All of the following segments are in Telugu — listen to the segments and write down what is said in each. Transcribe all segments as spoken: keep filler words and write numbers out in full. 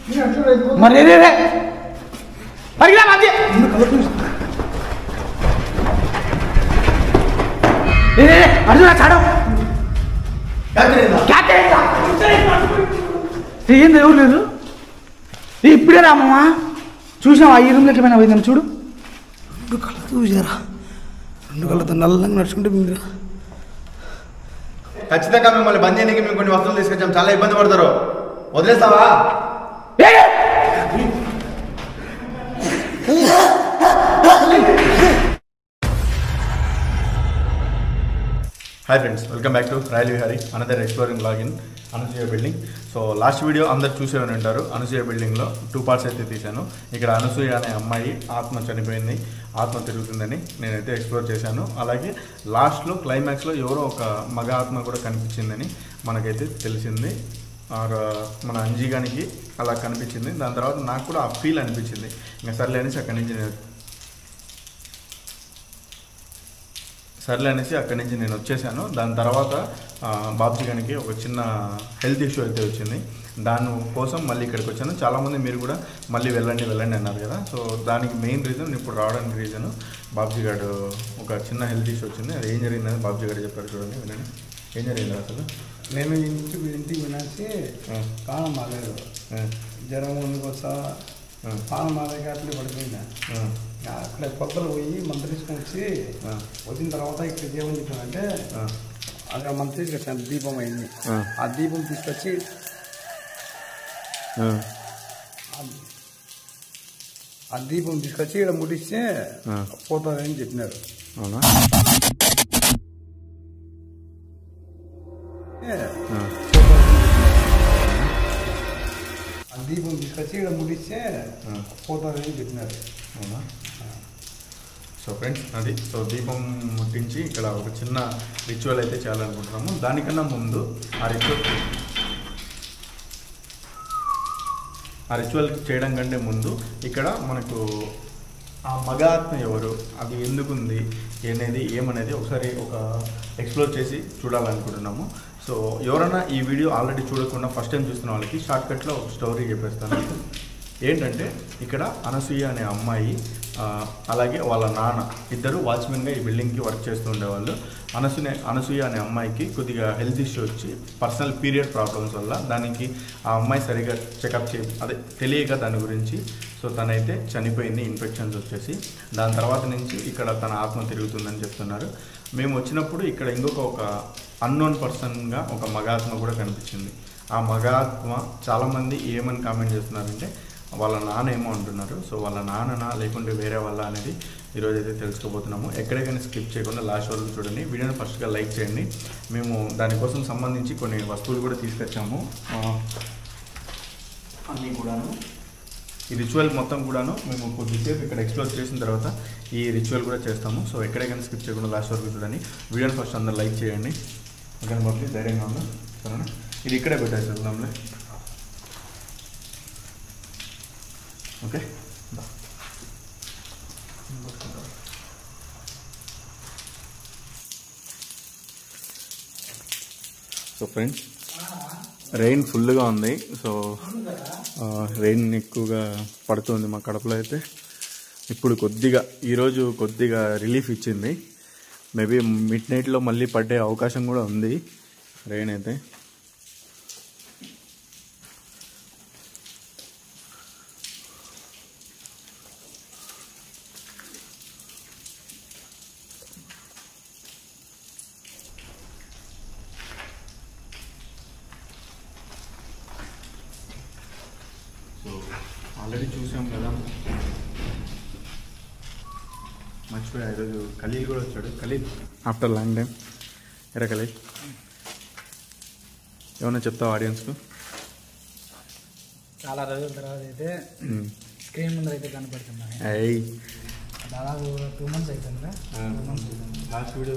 మరి పరిగిరా మధ్య అర్జున చాడు ఏంది ఎవరు లేదు ఇప్పుడే రామమ్మా చూసినావా ఈ రూమ్లోకి ఏమైనా పోయిందని చూడు రెండు కళ్ళతో చూసారా రెండు కళ్ళతో నల్లంగా నడుచుకుంటే మీరు ఖచ్చితంగా మిమ్మల్ని బంద్ చేయడానికి మేము కొన్ని వస్తువులు తీసుకొచ్చాం చాలా ఇబ్బంది పడతారు వదిలేస్తావా hi friends welcome back to Royal Vihari another exploring login Anasuya building. So last video అందరు చూసేవని ఉంటారు. అనసూయ బిల్డింగ్లో టూ పార్ట్స్ అయితే తీశాను. ఇక్కడ అనసూయ అనే అమ్మాయి ఆత్మ చనిపోయింది, ఆత్మ తిరుగుతుందని నేనైతే ఎక్స్ప్లోర్ చేశాను. అలాగే లాస్ట్లో క్లైమాక్స్లో ఎవరో ఒక మగ ఆత్మ కూడా కనిపించిందని మనకైతే తెలిసింది. మన అంజీగానికి అలా కనిపించింది. దాని తర్వాత నాకు కూడా ఆ ఫీల్ అనిపించింది. ఇంకా సర్లే అనేసి అక్కడి నుంచి నేను సర్లే అనేసి అక్కడి నుంచి నేను వచ్చేసాను. దాని తర్వాత బాబ్జీ గారికి ఒక చిన్న హెల్త్ ఇష్యూ అయితే వచ్చింది. దాని కోసం మళ్ళీ ఇక్కడికి వచ్చాను. చాలామంది మీరు కూడా మళ్ళీ వెళ్ళండి వెళ్ళండి అన్నారు కదా. సో దానికి మెయిన్ రీజన్ ఇప్పుడు రావడానికి రీజను బాబ్జీ గారు ఒక చిన్న హెల్త్ ఇష్యూ వచ్చింది. అది ఏం జరిగిందని బాబ్జీ గారు చెప్పారు, చూడండి వినండి. ఏం జరిగింది అసలు? నేను ఇంటికి ఇంటికి వినాల్సి కాలం మాలేదు, జ్వరం ముందుకు వస్తా పానం మాలేక అట్లే పడిపోయినా. అక్కడ కొత్తలు పోయి మంత్రి తీసుకొని వచ్చి వచ్చిన తర్వాత ఇక్కడ ఏమని చెప్పానంటే అక్కడ మంత్రి తీసుకొచ్చాను, దీపం అయింది. ఆ దీపం తీసుకొచ్చి ఆ దీపం తీసుకొచ్చి ఇక్కడ ముట్టిస్తే పోతుందని చెప్పినారు. ఆ దీపం తీసుకొచ్చి ఇక్కడ ముట్టిస్తే పోతుందని చెప్పినారు. అవునా? సో ఫ్రెండ్స్ అది సో దీపం ముట్టించి ఇక్కడ ఒక చిన్న రిచువల్ అయితే చేయాలనుకుంటున్నాము. దానికన్నా ముందు ఆ రిచువల్ ఆ రిచువల్ చేయడం కంటే ముందు ఇక్కడ మనకు ఆ మగ ఆత్మ ఎవరు, అది ఎందుకుంది అనేది ఏమనేది ఒకసారి ఒక ఎక్స్ప్లోర్ చేసి చూడాలనుకుంటున్నాము. సో ఎవరైనా ఈ వీడియో ఆల్రెడీ చూడకుండా ఫస్ట్ టైం చూస్తున్న వాళ్ళకి షార్ట్కట్లో ఒక స్టోరీ చెప్పేస్తాను. ఏంటంటే ఇక్కడ అనసూయ అనే అమ్మాయి అలాగే వాళ్ళ నాన్న ఇద్దరు వాచ్మెన్గా ఈ బిల్డింగ్కి వర్క్ చేస్తూ ఉండేవాళ్ళు. అనసూయ అనసూయ అనే అమ్మాయికి కొద్దిగా హెల్త్ ఇష్యూ వచ్చి పర్సనల్ పీరియడ్ ప్రాబ్లమ్స్ వల్ల దానికి ఆ అమ్మాయి సరిగా చెకప్ చే అదే తెలియక దాని గురించి సో తనైతే చనిపోయింది ఇన్ఫెక్షన్స్ వచ్చేసి. దాని తర్వాత నుంచి ఇక్కడ తన ఆత్మ తిరుగుతుందని చెప్తున్నారు. మేము వచ్చినప్పుడు ఇక్కడ ఇంకొక ఒక అన్నోన్ పర్సన్గా ఒక మగాత్మ కూడా కనిపించింది. ఆ మగాత్మ చాలామంది ఏమని కామెంట్ చేస్తున్నారంటే వాళ్ళ నాన్న ఏమో అంటున్నారు. సో వాళ్ళ నాన్ననా లేకుంటే వేరే వాళ్ళ అనేది ఈరోజు అయితే తెలుసుకోబోతున్నాము. ఎక్కడికైనా స్కిప్ చేయకుండా లాస్ట్ వరకు చూడండి. వీడియోని ఫస్ట్గా లైక్ చేయండి. మేము దానికోసం సంబంధించి కొన్ని వస్తువులు కూడా తీసుకొచ్చాము. అన్నీ కూడాను ఈ రిచువల్ మొత్తం కూడాను మేము కొద్దిసేపు ఇక్కడ ఎక్స్ప్లోర్ చేసిన తర్వాత ఈ రిచువల్ కూడా చేస్తాము. సో ఎక్కడికైనా స్కిప్ చేయకుండా లాస్ట్ వరకు చూడండి. వీడియోని ఫస్ట్ అందరు లైక్ చేయండి. ఓకే బాబు, ధైర్యంగా ఉందా? సరేనా? ఇది ఇక్కడే పెట్టేసి వెళ్దాంలే. ఓకే సో ఫ్రెండ్స్ రెయిన్ ఫుల్గా ఉంది. సో రెయిన్ ఎక్కువగా పడుతుంది మా కడపలో అయితే. ఇప్పుడు కొద్దిగా ఈరోజు కొద్దిగా రిలీఫ్ ఇచ్చింది. మేబీ మిడ్ నైట్లో మళ్ళీ పడే అవకాశం కూడా ఉంది రెయిన్ అయితే. సో ఆల్రెడీ చూసాం కదా, మర్చిపోయా ఈరోజు ఖలీల్ కూడా వచ్చాడు. Khalil after long time. ఎరా ఖలీల్, ఏమన్నా చెప్తావు ఆడియన్స్కు? చాలా రోజుల తర్వాత అయితే స్క్రీన్ ముందర అయితే కనపడుతున్నాయి. అయ్యి దాదాపు టూ మంత్స్ అవుతుంది. లాస్ట్ వీడియో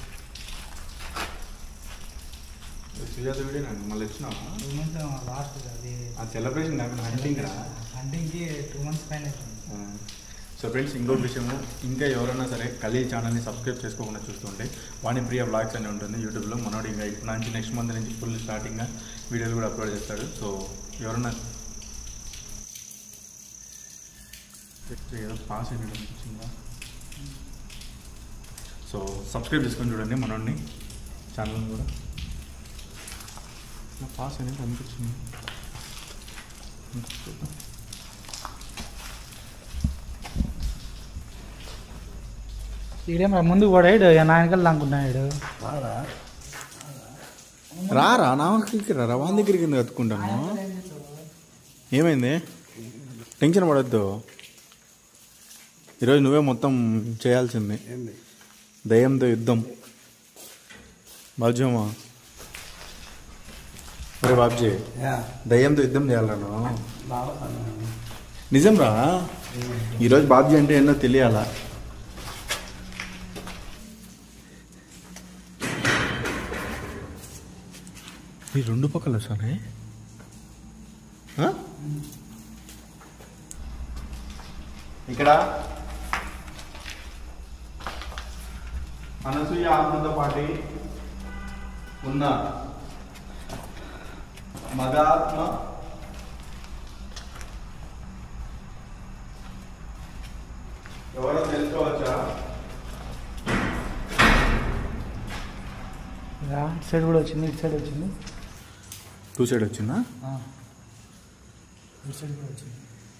సుజాత వీడియో నాకు మళ్ళీ వచ్చినా టూ మంత్స్ లాస్ట్ అది ఆ సెలబ్రేషన్ కాకుండా హంటింగ్ రా హంటింగ్కి టూ మంత్స్ పైన అవుతుంది. సో ఫ్రెండ్స్ ఇంకొక విషయము, ఇంకా ఎవరైనా సరే ఖలీల్ ఛానల్ని సబ్స్క్రైబ్ చేసుకోకుండా చూస్తుంటే వాణిప్రియ వ్లాగ్స్ అని ఉంటుంది యూట్యూబ్లో. మనోడు ఇంకా ఇప్పుడు నుంచి నెక్స్ట్ మంత్ నుంచి ఫుల్ స్టార్టింగ్గా వీడియోలు కూడా అప్లోడ్ చేస్తాడు. సో ఎవరైనా ఏదో పాస్ అయినట్టు అనిపించిందా? సో సబ్స్క్రైబ్ చేసుకొని చూడండి మనోడిని, ఛానల్ కూడా. పాస్ అయినట్టు అనిపించింది. ఈడేం ముందుకు పడాడు, నాయనకల్ అనుకున్నాడు. రారా నా దగ్గరికి రా, వాన్ దగ్గరికి ఎందుకు కత్తుకుంటాను? ఏమైంది? టెన్షన్ పడద్దు. ఈరోజు నువ్వే మొత్తం చేయాల్సింది. దయ్యంతో యుద్ధం. బాబ్జీమా, అరే బాబ్జీ, దయ్యంతో యుద్ధం చేయాలను. నిజం రా, ఈరోజు బాబ్జీ అంటే ఏంటో తెలియాలా. ఈ రెండు పక్కల వస్తానే. ఇక్కడ అనసూయ ఆత్మతో పాటి ఉన్న మగాత్మ ఎవరో తెలుసుకోవచ్చా? ఇటు సైడ్ కూడా వచ్చింది, ఇటు సైడ్ వచ్చింది. టూ సైడ్ వచ్చిందా? ఇటు సైడ్ కూడా వచ్చింది.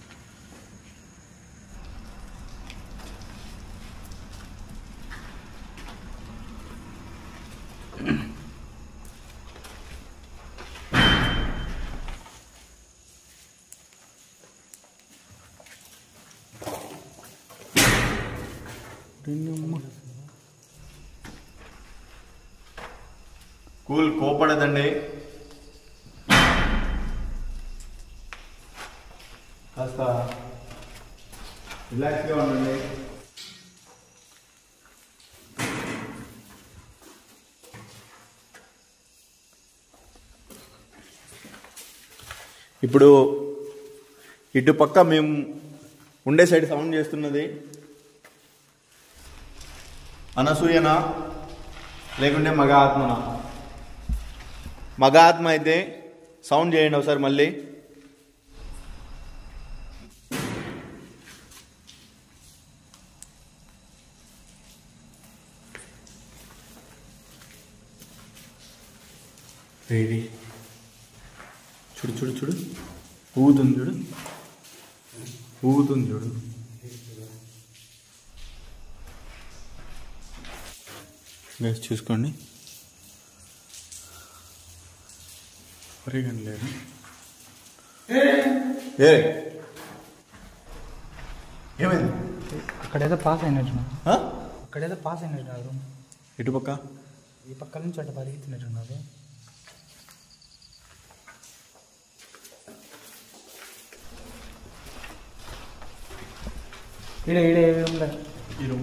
కూల్, కోపడదండి. కాస్త రిలాక్స్గా ఉండండి. ఇప్పుడు ఇటు పక్క మేము ఉండే సైడ్ సౌండ్ చేస్తున్నది అనసూయనా లేకుంటే మగ ఆత్మనా? మగ ఆత్మ అయితే సౌండ్ చేయండి ఒకసారి మళ్ళీ. రెడీ. చూడు చూడు చూడు, ఊగుతుంది చూడు, ఊగుతుంది చూడు. గైస్ చూసుకోండి. పరిగణ లేదు. ఏ ఏమైంది? అక్కడేదో పాస్ అయినట్టు, అక్కడేదో పాస్ అయినట్టున్నారు. ఇటు పక్క ఈ పక్క నుంచి అట్లా పరిగెత్తినట్టున్నారు. ఈడే ఈడే ఏ రూమ్లో? ఈ రూమ్.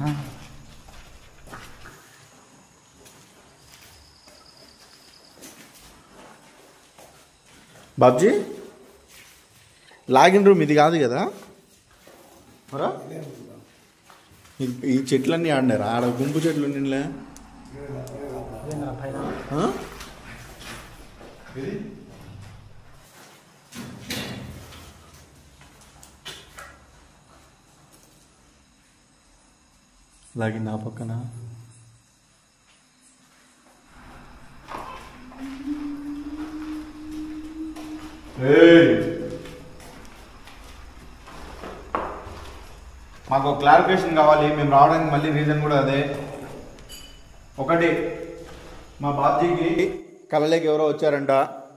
బాబ్జీ, లాగిన్ రూమ్ ఇది కాదు కదా? మరా ఈ చెట్లన్నీ ఆడినారా? ఆడ గుంపు చెట్లు నిన్నలే. లాగిన్ నా పక్కన. మాకు క్లారిఫికేషన్ కావాలి. మేము రావడానికి మళ్ళీ రీజన్ కూడా అదే. ఒకటి, మా బాబ్జీకి కళ్ళలోకి ఎవరో వచ్చారంట.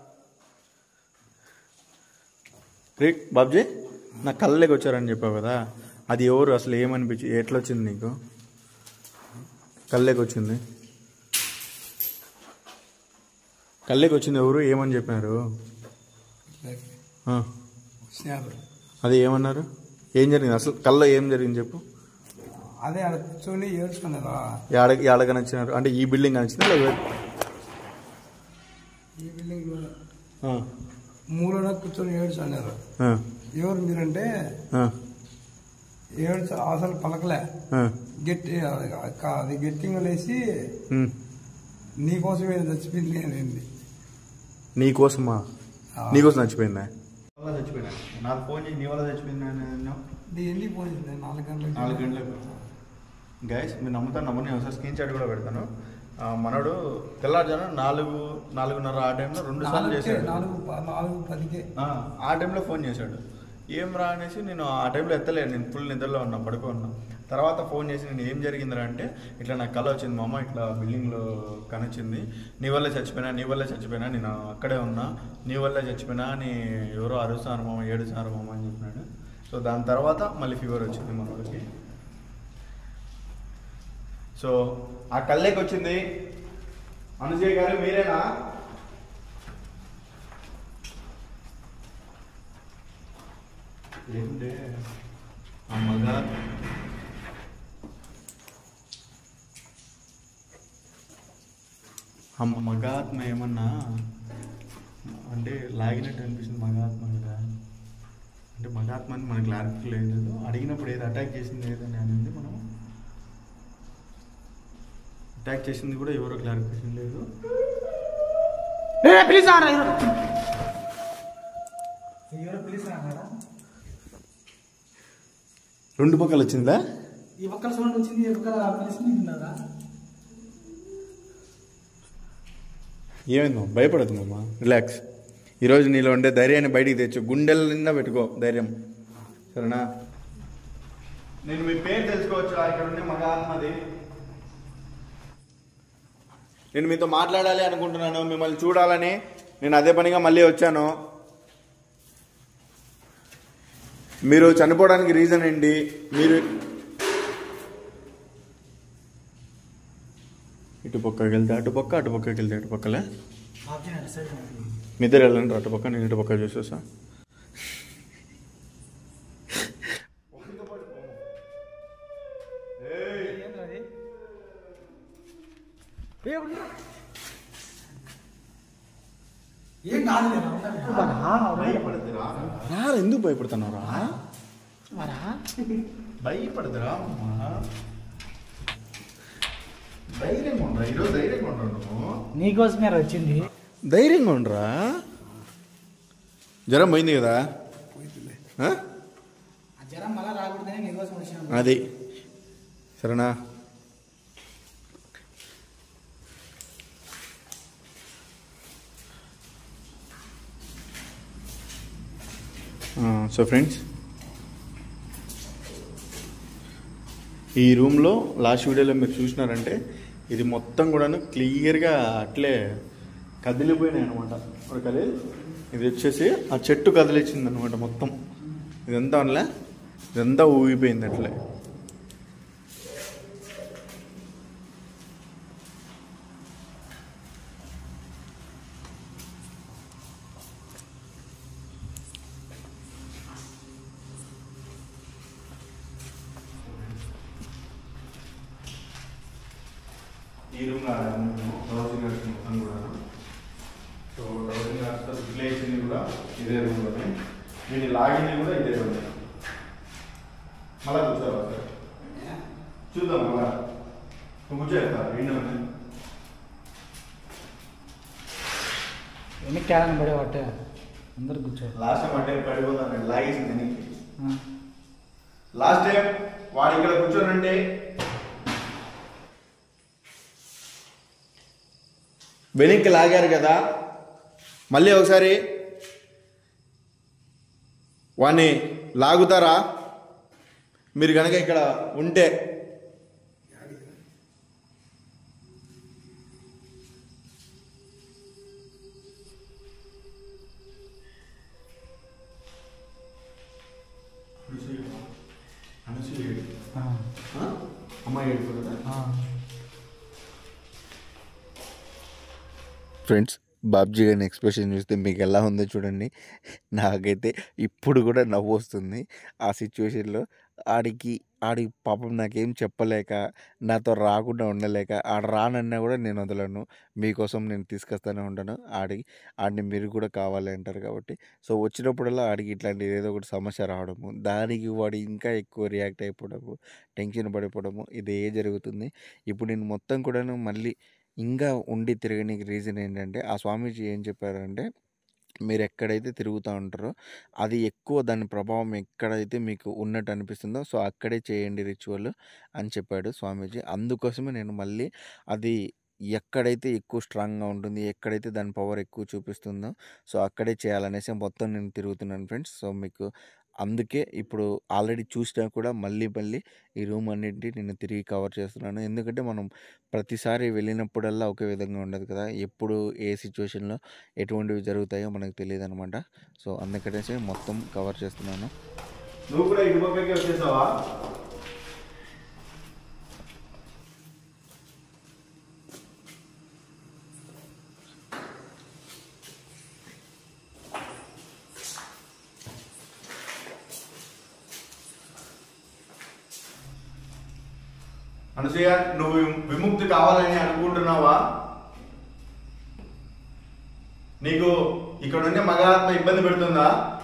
బాబ్జీ, నా కళ్ళలోకి వచ్చారని చెప్పావు కదా, అది ఎవరు? అసలు ఏమనిపించి ఎట్లా వచ్చింది నీకు? కళ్ళలోకి వచ్చింది, కళ్ళలోకి వచ్చింది ఎవరు? ఏమని చెప్పినారు? అది ఏమన్నారు? ఏం జరిగింది అసలు? కళ్ళలో ఏం జరిగింది చెప్పు. అదే ఆడ కూర్చొని ఏడ్చుకున్నారా? ఆడ ఆడగా నచ్చినారు అంటే ఈ బిల్డింగ్ నచ్చిందా? లేదా ఈ బిల్డింగ్ మూలన కూర్చొని ఏడ్చుకున్నారు. ఎవరు మీరంటే ఏడ్చు అసలు పలకలే. గట్టి అది గట్టిగా లేసి నీకోసమే చచ్చిపోయింది అనేది. నీకోసమా? నీకోసం చచ్చిపోయిందా? చచ్చిపోయినా నాకు ఫోన్ చేసి నీ వల్ల చచ్చిపోయిందా? ఇది ఎందుకు పోయింది నాలుగు గంటలకు నాలుగు గంటలకు గైస్ మీరు నమ్ముతాను నమ్మని ఒకసారి స్క్రీన్ షాట్ కూడా పెడతాను. ఆ, మనోడు తెల్లారుజాను నాలుగు నాలుగున్నర ఆ టైంలో రెండు సార్లు చేశాడు. నాలుగు ప- నాలుగు పదికే ఆ, ఆ టైంలో ఫోన్ చేశాడు. ఏం రా అనేసి నేను ఆ టైంలో ఎత్తలేను, నేను ఫుల్ నిద్రలో ఉన్నా, పడుకో ఉన్నా. తర్వాత ఫోన్ చేసి నేను ఏం జరిగిందిరా అంటే ఇట్లా నాకు కళ వచ్చింది మా అమ్మ, ఇట్లా బిల్డింగ్లో కనొచ్చింది, నీ వల్లే చచ్చిపోయినా నీ వల్లే చచ్చిపోయినా నేను అక్కడే ఉన్నా, నీ వల్లే చచ్చిపోయినా అని ఎవరో అరుస్తారు మామ ఏడుస్తారు మామ అని చెప్పినాడు. సో దాని తర్వాత మళ్ళీ ఫీవర్ వచ్చింది మనోడికి. సో ఆ కళ్ళకి వచ్చింది. అనుజయ్ గారు మీరేనా? ఏంటే ఆ మగ ఆ మగాత్మ ఏమన్నా అంటే లాగినట్టు అనిపిస్తుంది మగాత్మ కదా. అంటే మగాత్మ అని మనకు క్లారిటీ లేదు. అడిగినప్పుడు ఏది అటాక్ చేసింది ఏదని అనేది మనం అటాక్ చేసింది కూడా ఎవరో క్లారిఫికేషన్ లేదు. ప్లీజ్ రెండు పక్కలు వచ్చిందా? ఈ పక్కల సౌండ్ వచ్చింది, ఈ పక్కల పిలిచినారా? ఏమైందో భయపడదు మామ, రిలాక్స్. ఈరోజు నీలో ఉండే ధైర్యాన్ని బయటికి తెచ్చు, గుండెల నిండా పెట్టుకో ధైర్యం, సరేనా? నేను మీ పేరు తెలుసుకోవచ్చు ఇక్కడ ఉండే మగాత్మది. నేను మీతో మాట్లాడాలి అనుకుంటున్నాను, మిమ్మల్ని చూడాలని నేను అదే పనిగా మళ్ళీ వచ్చాను. మీరు చనిపోవడానికి రీజన్ ఏంటి? మీరు ఇటు పక్కకి వెళ్తే అటు పక్క, అటు పక్కకి వెళ్తే అటు పక్కలే నిద్ర వెళ్ళండి. అటు పక్క నేను ఇటు పక్క చూసేసా. ఏం కాదు, ఎందుకు భయపడుతున్నారా? భయపడదురా ధైర్యంగా ఉండరా. ఈరోజు ధైర్యంగా ఉండవు. నీకోసమే వచ్చింది. ధైర్యంగా ఉండరా. జ్వరం పోయింది కదా, ఆ? జ్వరం మళ్ళా రాకూడదని నీకోసం వచ్చిన. అది సరేనా? సో ఫ్రెండ్స్, ఈ రూమ్లో లాస్ట్ వీడియోలో మీరు చూసినారంటే ఇది మొత్తం కూడాను క్లియర్గా అట్లే కదిలిపోయినాయి అనమాట. ఒక కదిలి ఇది వచ్చేసి ఆ చెట్టు కదిలిచ్చింది అనమాట మొత్తం. ఇదంతా అనలే, ఇదంతా ఊగిపోయింది అట్లే. ఈ రూమ్ హౌసింగ్ మొత్తం కూడా. సో హౌసింగ్ రిప్లేస్ కూడా ఇదే రూమ్లోనే, దీన్ని లాగింది కూడా ఇదే రూమ్. మళ్ళా కూర్చోవా సార్? చూద్దాం మళ్ళా. నువ్వు కూర్చోస్తా ఏంటంటే ఎన్ని క్యారన్ పడేవాటే అందరు కూర్చోరు. లాస్ట్ టైం అంటే పడిపోతాను లాగేసింది నీకు. లాస్ట్ టైం వాడు ఇక్కడ కూర్చోనంటే వెనక్కి లాగారు కదా, మళ్ళీ ఒకసారి వాడిని లాగుతారా మీరు కనుక ఇక్కడ ఉంటే? అమ్మాయి ఫ్రెండ్స్, బాబ్జీ గారిని ఎక్స్ప్రెషన్ చూస్తే మీకు ఎలా ఉందో చూడండి. నాకైతే ఇప్పుడు కూడా నవ్వు వస్తుంది ఆ సిచ్యువేషన్లో. ఆడికి ఆడి పాపం నాకేం చెప్పలేక, నాతో రాకుండా ఉండలేక, ఆడ రానన్నా కూడా నేను వదలను, మీకోసం నేను తీసుకొస్తూనే ఉంటాను. ఆడి ఆడిని మీరు కూడా కావాలి అంటారు కాబట్టి. సో వచ్చినప్పుడల్లా ఆడికి ఇట్లాంటిది ఏదో ఒకటి సమస్య రావడము, దానికి వాడు ఇంకా ఎక్కువ రియాక్ట్ అయిపోవడము, టెన్షన్ పడిపోవడము, ఇదే జరుగుతుంది. ఇప్పుడు నేను మొత్తం కూడాను మళ్ళీ ఇంకా ఉండి తిరగడానికి రీజన్ ఏంటంటే, ఆ స్వామీజీ ఏం చెప్పారంటే, మీరు ఎక్కడైతే తిరుగుతూ ఉంటారో అది ఎక్కువ దాని ప్రభావం ఎక్కడైతే మీకు ఉన్నట్టు అనిపిస్తుందో సో అక్కడే చేయండి రిచువల్ అని చెప్పాడు స్వామీజీ. అందుకోసమే నేను మళ్ళీ అది ఎక్కడైతే ఎక్కువ స్ట్రాంగ్గా ఉంటుంది, ఎక్కడైతే దాని పవర్ ఎక్కువ చూపిస్తుందో సో అక్కడే చేయాలనేసి మొత్తం నేను తిరుగుతున్నాను ఫ్రెండ్స్. సో మీకు అందుకే ఇప్పుడు ఆల్రెడీ చూసినా కూడా మళ్ళీ మళ్ళీ ఈ రూమ్ అన్నింటినీ నేను తిరిగి కవర్ చేస్తున్నాను. ఎందుకంటే మనం ప్రతిసారి వెళ్ళినప్పుడల్లా ఒకే విధంగా ఉండదు కదా, ఎప్పుడు ఏ సిచ్యువేషన్లో ఎటువంటివి జరుగుతాయో మనకు తెలియదు అనమాట. సో అందుకనేసి మొత్తం కవర్ చేస్తున్నాను. నువ్వు కూడా ఇటు పక్కకి వచ్చేసావా? అనసూయ, నువ్వు విముక్తి కావాలని అనుకుంటున్నావా? నీకు ఇక్కడ ఉండే మగాత్మ ఇబ్బంది పెడుతుందా?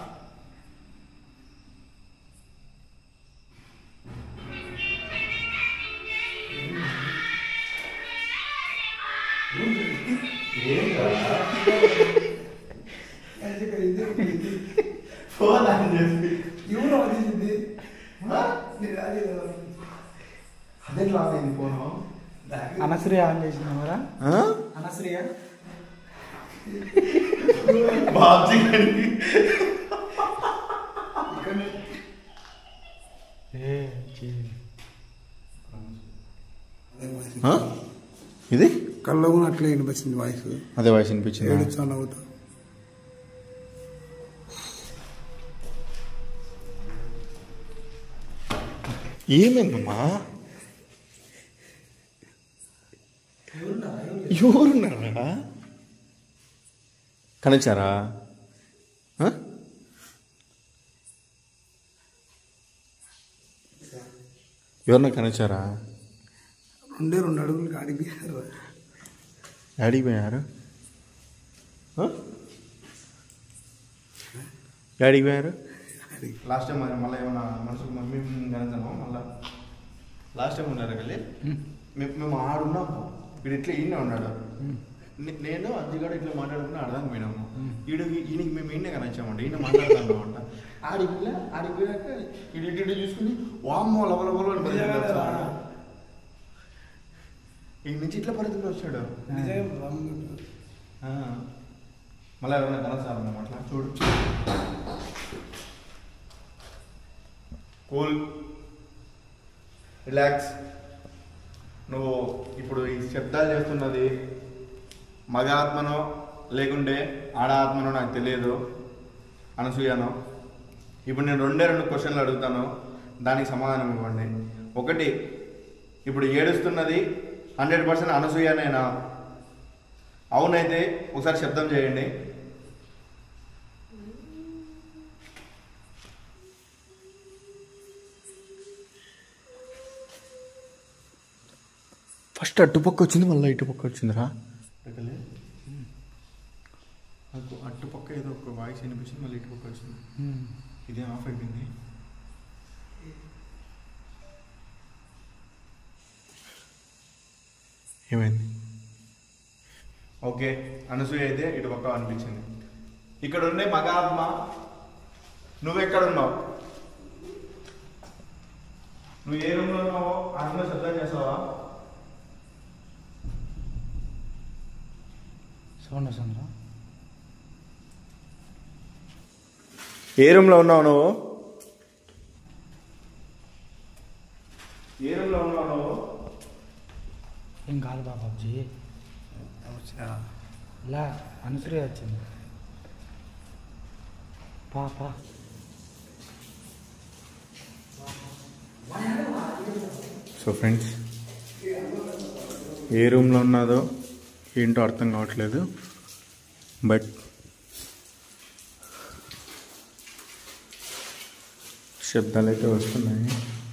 అదేట్లా అయింది ఫోను? అనశ్రీ ఆన్ చేసినావరా? అనశ్రీ బాబ్జీ ఇది కళ్ళలో కూడా అట్లే వినిపించింది వాయిస్. అదే వాయిస్ వినిపించింది. ఏడుచాను అవుతా ఏమైందమ్మా? ఎవరున్నారా? కనిచారా? ఎవరన్నా కనిచారా? రెండే రెండు అడుగులు అడిగిపోయారు. అడిగిపోయారు అడిగిపోయారు లాస్ట్ టైం మళ్ళీ ఏమన్నా మనసుకు మమ్మీ కనసాము. మళ్ళీ లాస్ట్ టైం ఉన్నారు వెళ్ళి మేము మేము ఆడున్నాము. వీడు ఇట్లా ఈయనే ఉన్నాడు. నేను అజ్జిగాడు ఇట్లా మాట్లాడుకుని అర్థం పోయినాము. ఈడు ఈయనకి మేము ఈయనే కనొచ్చామంట. ఈయన మాట్లాడుతున్నాం అంట. ఆడిపోయా ఆడిపోయాక ఇటు ఇటు చూసుకుని వామ్మో లవలవలు అని బదిలీ ఈ నుంచి ఇట్లా పరిస్థితులు వచ్చాడు. మళ్ళీ ఎవరైనా కనసాము అట్లా చూడు. Cool, relax. నువ్వు ఇప్పుడు ఈ శబ్దాలు చేస్తున్నది మగ ఆత్మనో లేకుంటే ఆడ ఆత్మనో నాకు తెలియదు, అనసూయనో. ఇప్పుడు నేను రెండే రెండు క్వశ్చన్లు అడుగుతాను, దానికి సమాధానం ఇవ్వండి. ఒకటి, ఇప్పుడు ఏడుస్తున్నది హండ్రెడ్ పర్సెంట్ అనసూయనేనా? అవునైతే ఒకసారి శబ్దం చేయండి. ఫస్ట్ అటుపక్క వచ్చింది, మళ్ళీ ఇటుపక్క వచ్చిందిరా. నాకు అటుపక్క ఏదో ఒక వాయిస్ వినిపించింది, మళ్ళీ ఇటుపక్క వచ్చింది. ఇదే ఆఫ్ అయిపోయింది. ఏమైంది? ఓకే, అనసూయ అయితే ఇటుపక్క అనిపించింది. ఇక్కడ ఉండే మగ ఆత్మ నువ్వెక్కడున్నావు? నువ్వు ఏ రూమ్లో ఉన్నావో ఆత్మ శబ్దం చేస్తావా? సౌండ్ వస్తుందా? ఏ రూమ్లో ఉన్నావు నువ్వు? ఏ రూమ్లో ఉన్నావు నువ్వు? ఏం కాదు బాబాజీ, ఇలా అనుసరి వచ్చింది. పాపా సో ఫ్రెండ్స్, ఏ రూమ్లో ఉన్నదో ఏంటో అర్థం కావట్లేదు, బట్ శబ్దాలు అయితే వస్తున్నాయి.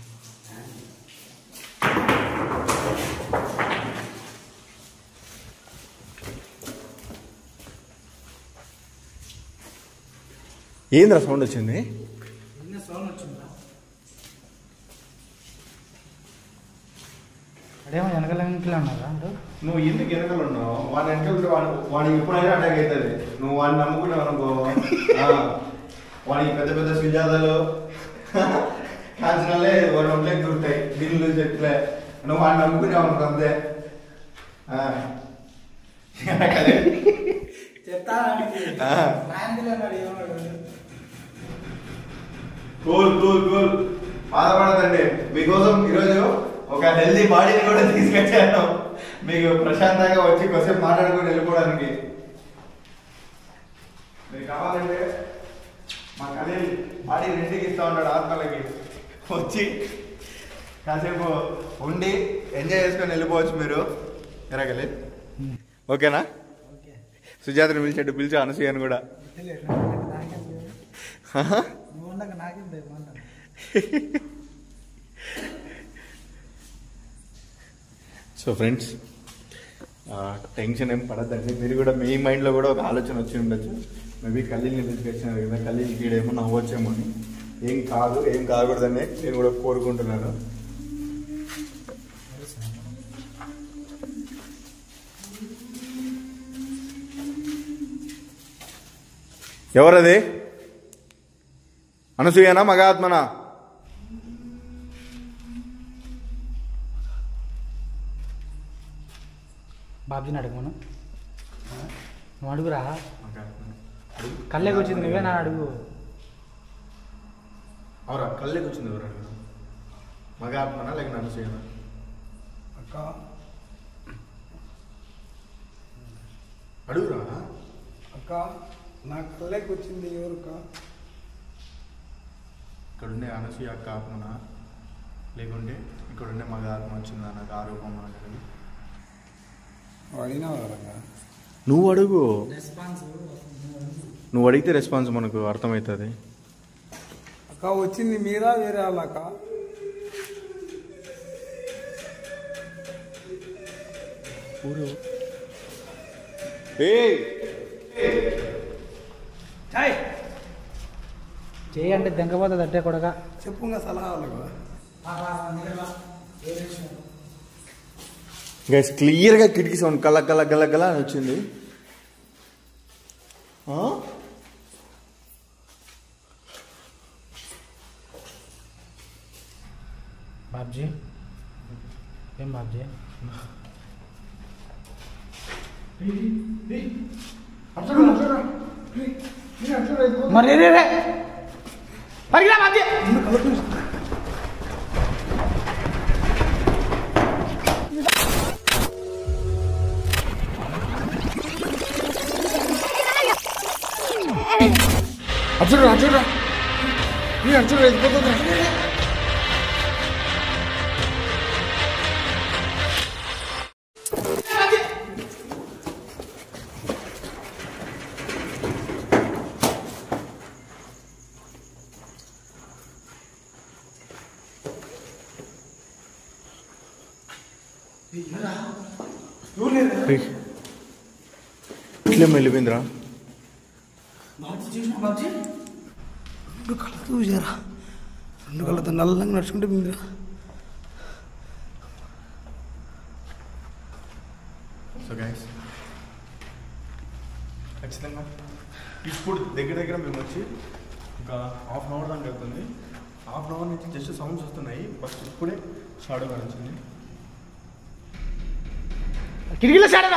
ఏంద్రా సౌండ్ వచ్చింది? సౌండ్ వచ్చిందా? అదేమో వెనకాల ఇంట్లో ఉన్నారా? నువ్వు ఎందుకు వెనకాల ఉన్నావు? వాడిని వెనకాల ఉంటే వాడు వాడికి ఎప్పుడైనా అటాక్ అవుతుంది. నువ్వు వాడిని నమ్ముకున్నావు అనుకో, వాడికి పెద్ద పెద్ద సుజాతలు కాల్చినలే వాడి ఒంట్లోకి దూరుతాయి, గిన్నెలు చెట్లే. నువ్వు వాడిని నమ్ముకున్నావు అనుకో అంతే. కూల్ కూల్ కూల్ బాధపడదండి. మీకోసం ఈరోజు ఒక హెల్దీ బాడీని కూడా తీసుకొచ్చాను, మీకు ప్రశాంతంగా వచ్చి కొంచెం మాట్లాడుకొని వెళ్ళిపోవడానికి. మీకు కావాలంటే మా కలీల్ బాడీ రెండుకి ఇస్తా ఉన్నాడు ఆత్మలకి, వచ్చి కాసేపు ఉండి ఎంజాయ్ చేసుకొని వెళ్ళిపోవచ్చు మీరు. ఎరా కలీల్ ఓకేనా? సుజాతని పిలిచాడు, పిలిచా అనసూయని కూడా. సో ఫ్రెండ్స్, టెన్షన్ ఏం పడద్దండి. మీరు కూడా మీ మైండ్లో కూడా ఒక ఆలోచన వచ్చి ఉండొచ్చు, మేబీ కలీల్ని తీసుకొచ్చినారు కదా, కలీల్ గీడేమో నవ్వచ్చేమో అని. ఏం కాదు, ఏం కాకూడదని నేను కూడా కోరుకుంటున్నాను. ఎవరది? అనసూయనా మగాత్మనా? బాబ్జీని అడుగు, మనం నువ్వు అడుగురా. కళ్ళకి వచ్చింది నువ్వే నా అడుగు. అవురా, కళ్ళకి వచ్చింది ఎవరు అడుగు? మగాత్మనా లేక అనసూయనా? అక్క అడుగురా. అక్క నా కళ్ళకి వచ్చింది ఎవరుక్క? ఇక్కడుండే అనసూయ అక్క ఆత్మనా, లేకుంటే ఇక్కడుండే మగ ఆత్మ వచ్చిందా నాకు ఆరోపణ అనేది? అడిగినా నువ్వు అడుగు, నువ్వు అడిగితే రెస్పాన్స్ మనకు అర్థమవుతుంది. అక్క వచ్చింది మీరా వేరే వాళ్ళక్క? చేయి అంటే దెంకపోతుంది అట్టే కొడగా. చెప్పు సలహా వాళ్ళకు. గైస్ క్లియర్గా కిటికీ సౌండ్ కల కల గల గల అని వచ్చింది. బాబ్జీ ఏం బాబ్జీ? మరి పరిగిరా బాబ్జీ. అచ్చురా అచ్చురా నీ అచ్చురా ఎదిపోతుందా? ఇట్లే వెళ్ళిపోయిందిరా. రెండు కళ్ళతో చూసారా? రెండు కళ్ళతో నల్లంగా నడుచుకుంటే మీరు. సో గైస్ ఖచ్చితంగా ఇప్పుడు దగ్గర దగ్గర మేము వచ్చి ఒక హాఫ్ అన్ అవర్ దాకా వెళ్తుంది. హాఫ్ అన్ అవర్ నుంచి జస్ట్ సౌండ్స్ వస్తున్నాయి. ఫస్ట్ ఇప్పుడే షాడో వచ్చింది. కిటికీలో షాడోరా.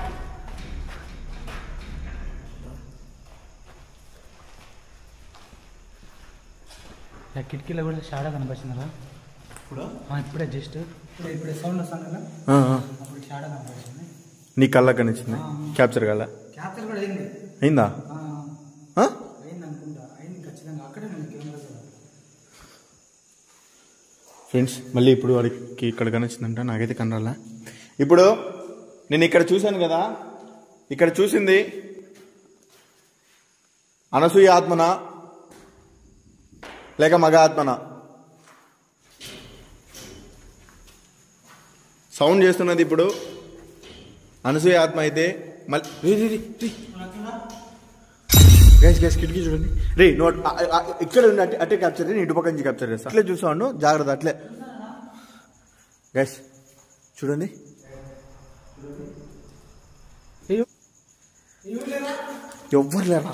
కిటికీలో కూడా షాడో కనిపించిందా? ఇప్పుడు ఇప్పుడే జస్ట్ ఇప్పుడే సౌండ్ వస్తాను కదా, అప్పుడు షాడో కనిపించింది. నీ కళ్ళ కనిపించింది, క్యాప్చర్ కళ్ళ క్యాప్చర్ కూడా అయింది. అయిందా? అయింది అనుకుంటా, అయింది ఖచ్చితంగా. అక్కడే నేను కెమెరా ఫ్రెండ్స్ మళ్ళీ ఇప్పుడు వాడికి ఇక్కడ కనిపించిందంట, నాకైతే కనరాలా. ఇప్పుడు నేను ఇక్కడ చూశాను కదా, ఇక్కడ చూసింది అనసూయ ఆత్మన లేక మగ ఆత్మన? సౌండ్ చేస్తున్నది ఇప్పుడు అనసూయ ఆత్మ అయితే మళ్ళీ గైస్ గైస్ కిటికీ చూడండి రే. నోట్ ఇక్కడ ఉండి అట్టే అట్టే క్యాప్చర్ నేను ఇటు పక్క నుంచి క్యాప్చర్ చేస్తాను. అట్లే చూసాను, జాగ్రత్త. అట్లే గైస్ చూడండి, ఎవ్వరు లేరా?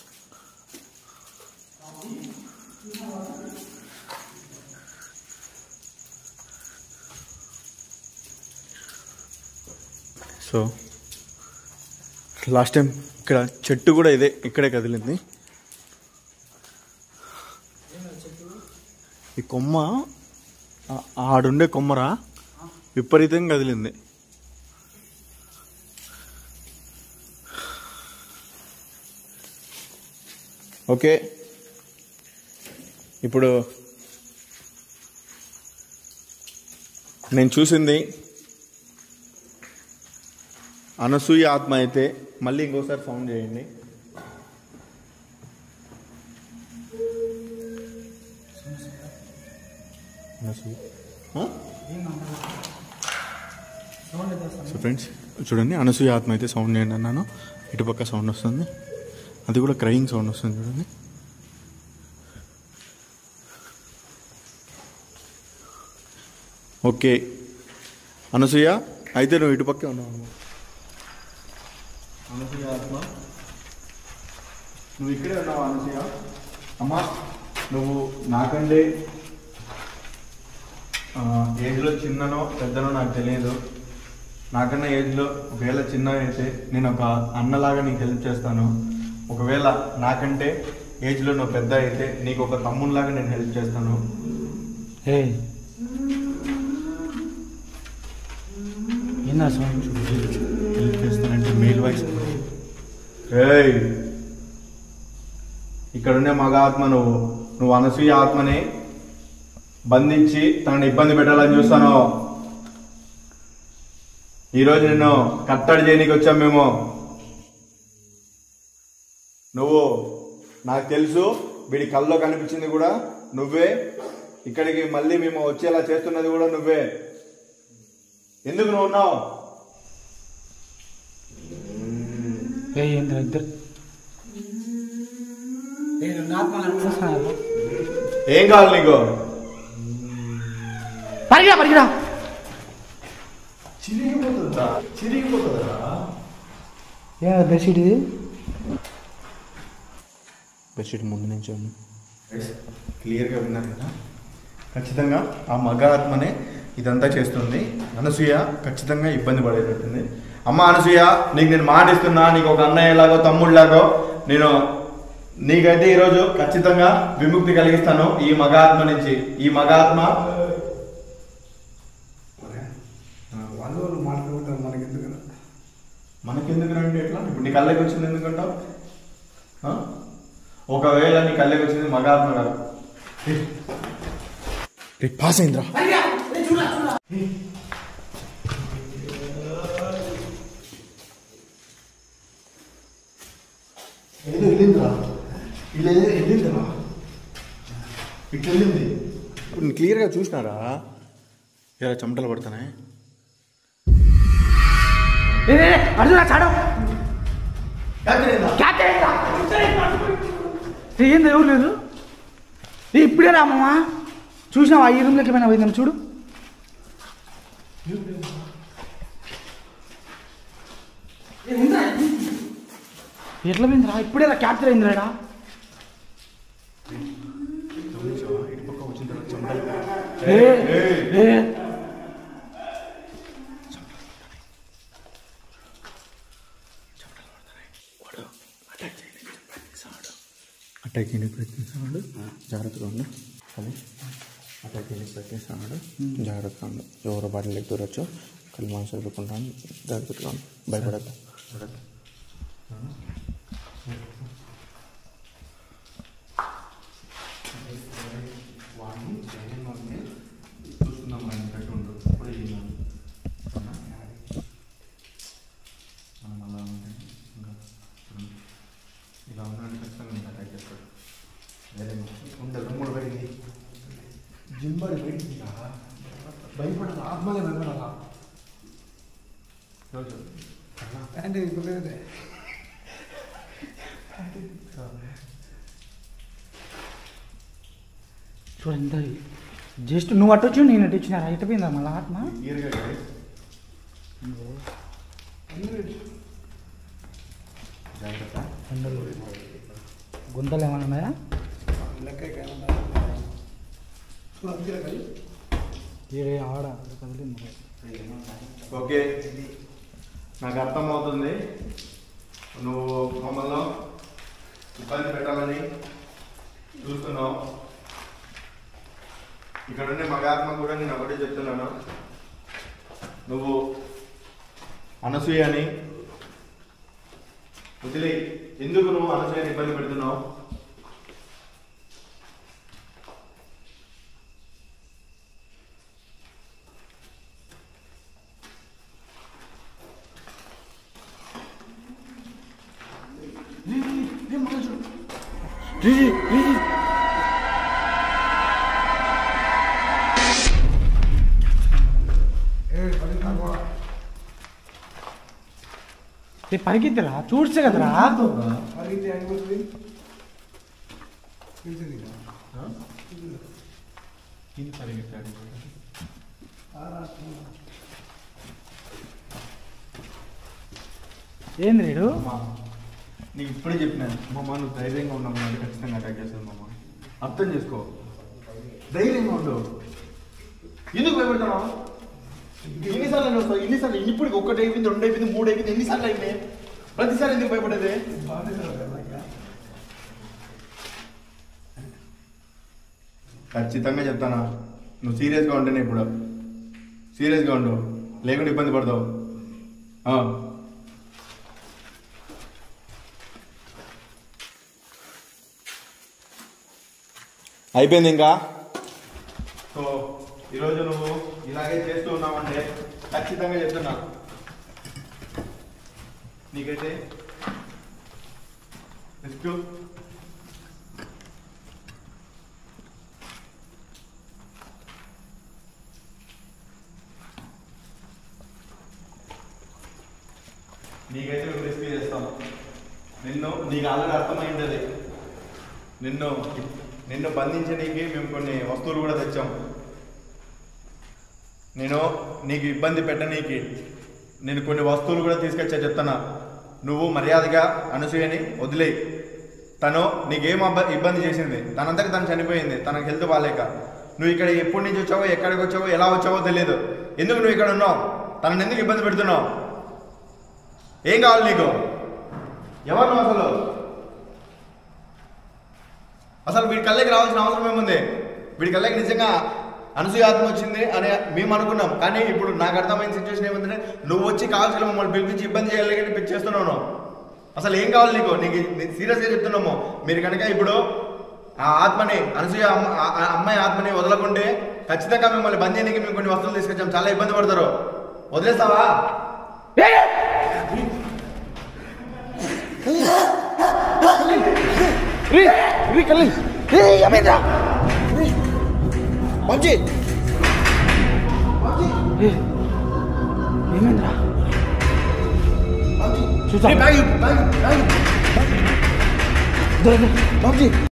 సో లాస్ట్ టైం ఇక్కడ చెట్టు కూడా ఇదే ఇక్కడే కదిలింది. ఈ కొమ్మ ఆడుండే కొమ్మరా విపరీతంగా కదిలింది. ఓకే, ఇప్పుడు నేను చూసింది అనసూయ ఆత్మ అయితే మళ్ళీ ఇంకోసారి సౌండ్ చేయండి. సో ఫ్రెండ్స్ చూడండి, అనసూయ ఆత్మ అయితే సౌండ్ చేయండి అన్నాను. ఇటుపక్క సౌండ్ వస్తుంది, అది కూడా క్రయింగ్ సౌండ్ వస్తుంది చూడండి. ఓకే అనసూయ, అయితే నువ్వు ఇటుపక్కే ఉన్నావు. అనసూయ ఆత్మ నువ్వు ఇక్కడే ఉన్నావు. అనసూయ అమ్మా, నువ్వు నాకంటే ఏజ్లో చిన్ననో పెద్దనో నాకు తెలియదు. నాకన్నా ఏజ్లో ఒకవేళ చిన్న అయితే నేను ఒక అన్నలాగా నీకు హెల్ప్ చేస్తాను. ఒకవేళ నాకంటే ఏజ్లో నువ్వు పెద్ద అయితే నీకు ఒక తమ్మునిలాగా నేను హెల్ప్ చేస్తాను. హెల్ప్ చేస్తానంటే మేల్ వాయిస్. ఏయ్, ఇక్కడున్నే మగ ఆత్మ నువ్వు. నువ్వు అనసూయ ఆత్మని బంధించి తనని ఇబ్బంది పెట్టాలని చూస్తాను. ఈరోజు నిన్ను కట్టడి చేయనీకి వచ్చాం మేము. నువ్వు నాకు తెలుసు, వీడి కల్లో కనిపించింది కూడా నువ్వే. ఇక్కడికి మళ్ళీ మేము వచ్చేలా చేస్తున్నది కూడా నువ్వే. ఎందుకు నువ్వు ఉన్నావు? ఏం కావాలి నీకు? పరిగా పరిగిరా చిరిగిపోతుందా? చిరిగిపోతుందా? ఏ బెడ్షీట్ ఇది? బెడ్షీట్ ముందు నుంచి ఉంది. క్లియర్గా విన్నారు కదా? ఖచ్చితంగా ఆ మగ ఆత్మనే ఇదంతా చేస్తుంది. అనసూయ ఖచ్చితంగా ఇబ్బంది పడేటట్టుంది. అమ్మ అనసూయ, నీకు నేను మాట ఇస్తున్నా, నీకు ఒక అన్నయ్యలాగో తమ్ముళ్ళలాగో నేను నీకైతే ఈరోజు ఖచ్చితంగా విముక్తి కలిగిస్తాను ఈ మగాత్మ నుంచి. ఈ మగాత్మ వాళ్ళు వాళ్ళు మాట్లాడుకుంటారు, మనకెందుకు మనకెందుకు రండి ఎట్లా? ఇప్పుడు నీ కళ్ళకి వచ్చింది ఎందుకంటావు? ఒకవేళ నీ కళ్ళకి వచ్చింది మగాత్మ కాదు, పాస్ అయిందిరా. ఏదో వెళ్ళిందిరా, ఇలా వెళ్ళిందిరా, ఇట్లా వెళ్ళింది. ఇప్పుడు నేను క్లియర్గా చూసినారా ఇలా చెమటలు పడుతున్నాయి. ఏంది ఎవరు లేదు? ఇప్పుడే రామమ్మా, చూసినావా ఈ రూమ్లోకి ఏమైనా పోయిందని చూడు. ఎట్లా పోయిందిరా? ఇప్పుడే రా క్యాప్చర్ అయింది రా. అటాక్ చేయడానికి ప్రయత్నిస్తున్నాడు, జాగ్రత్తగా ఉండు. అది అటాక్ చేయడానికి ప్రయత్నిస్తున్నాడు, జాగ్రత్తగా ఉండు. ఎవరో బాడీలు ఎదురొచ్చో కళ్ళు మనసు పెట్టుకుంటాను, జాగ్రత్తగా ఉండు, భయపడద్దు. వాడిని చూస్తున్నాం, మనం పెట్టి ఉండు. ఇప్పుడు మనం అలా ఉంటే ఇంకా ఇలా ఉన్నాడు, ఖచ్చితంగా ఇంకా అటాక్ చేస్తాడు. వేరే ఉండదు, మూడు పోయింది, జింబడి పోయింది. భయపడాలి, ఆత్మలే భయపడాలా. రోజు అంటే ఇప్పుడు చూడండి, జస్ట్ నువ్వు అట్టొచ్చు, నేను అటు వచ్చినారా? ఇటు పోయిందా మళ్ళీ ఆత్మ? క్లియర్గా జాగ్రత్త. ఎండలు గుంతలు ఏమైనా ఉన్నాయా? ఈడే ఆడ కదిలింది. ఓకే, నాకు అర్థమవుతుంది నువ్వు మమ్మల్ని ఇబ్బంది పెట్టాలని చూస్తున్నావు. ఇక్కడ ఉండే మగాత్మ కూడా నేను ఒకటే చెప్తున్నాను, నువ్వు అనసూయని వదిలే. ఎందుకు నువ్వు అనసూయని ఇబ్బంది పెడుతున్నావు? పరిగెత్తరా చూడ్చే కదరా. ఏంది రేడు? నీకు ఇప్పుడే చెప్పినాను మామ, నువ్వు ధైర్యంగా ఉన్నావు అంటే ఖచ్చితంగా అటాక్ చేస్తాను మామ. అర్థం చేసుకో, ధైర్యంగా ఉండు. ఎందుకు భయపడతావు? ఎన్నిసార్లు అని వస్తావు? ఎన్నిసార్లు? ఇప్పుడు ఒకటి అయిపోయింది, రెండు అయిపోయింది, మూడు అయిపోయింది, ఎన్నిసార్లు అయిపోయి ప్రతిసారి ఎందుకు భయపడేది? ఖచ్చితంగా చెప్తానా, నువ్వు సీరియస్గా ఉంటేనే ఇప్పుడు సీరియస్గా ఉండు, లేకుండా ఇబ్బంది పడతావు. అయిపోయింది ఇంకా. సో ఈరోజు నువ్వు ఇలాగే చేస్తూ ఉన్నావంటే ఖచ్చితంగా చెప్తున్నా నీకైతే రిస్క్. నీకైతే మేము రిస్క్ చేస్తాం. నిన్ను నీకు ఆల్రెడీ అర్థమైంది. నిన్ను నిన్ను బంధించడానికి మేము కొన్ని వస్తువులు కూడా తెచ్చాం. నేను నీకు ఇబ్బంది పెట్టనీకి నేను కొన్ని వస్తువులు కూడా తీసుకొచ్చా చెప్తున్నా. నువ్వు మర్యాదగా అనసూయని వదిలేయి. తను నీకేం ఇబ్బంది చేసింది, తనంతకు తను చనిపోయింది, తనకు హెల్త్ బాగాలేక. నువ్వు ఇక్కడ ఎప్పటి నుంచి వచ్చావో, ఎక్కడికి వచ్చావో, ఎలా వచ్చావో తెలియదు. ఎందుకు నువ్వు ఇక్కడ ఉన్నావు? తనని ఎందుకు ఇబ్బంది పెడుతున్నావు? ఏం కావాలి నీకు? ఎవరు నువ్వు అసలు? అసలు వీడి కళ్ళకి రావాల్సిన అవసరం ఏముంది? వీడి కళ్ళకి నిజంగా అనసూయ ఆత్మ వచ్చింది అని మేము అనుకున్నాం. కానీ ఇప్పుడు నాకు అర్థమైన సిచ్యువేషన్ ఏముందంటే, నువ్వు వచ్చి కావాల్సిన మమ్మల్ని పిలిపించి ఇబ్బంది చేయాలి కానీ చేస్తున్నావు. అసలు ఏం కావాలి నీకు? నీకు సీరియస్గా చెప్తున్నాము. మీరు కనుక ఇప్పుడు ఆ ఆత్మని, అనసూయ అమ్మాయి ఆత్మని వదలకుంటే ఖచ్చితంగా మిమ్మల్ని బంద్ చేయడానికి మేము కొన్ని వస్తువులు తీసుకొచ్చాం. చాలా ఇబ్బంది పడతారు. వదిలేస్తావా? ఏమైందిరా? చూసా